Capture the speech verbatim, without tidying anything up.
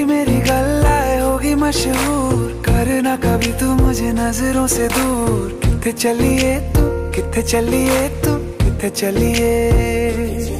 तेरी मेरी गल्लाए होगी मशहूर, करना कभी तू मुझे नजरों से दूर। किथे चलिए तू, किथे चलिए तू, किथे चलिए।